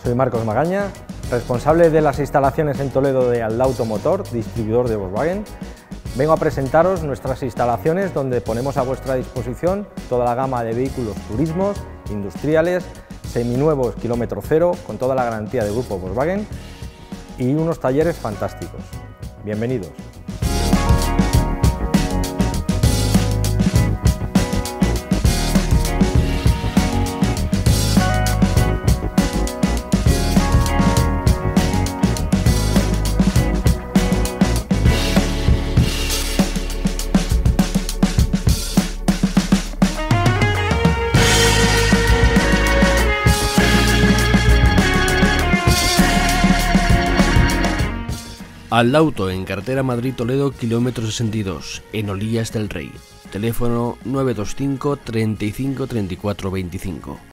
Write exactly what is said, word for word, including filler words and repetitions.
Soy Marcos Magaña, responsable de las instalaciones en Toledo de Aldauto Motor, distribuidor de Volkswagen. Vengo a presentaros nuestras instalaciones donde ponemos a vuestra disposición toda la gama de vehículos turismos, industriales, seminuevos kilómetro cero, con toda la garantía del grupo Volkswagen y unos talleres fantásticos. Bienvenidos. Aldauto en carretera Madrid-Toledo, kilómetro sesenta y dos, en Olías del Rey. Teléfono nueve dos cinco, treinta y cinco, treinta y cuatro, veinticinco.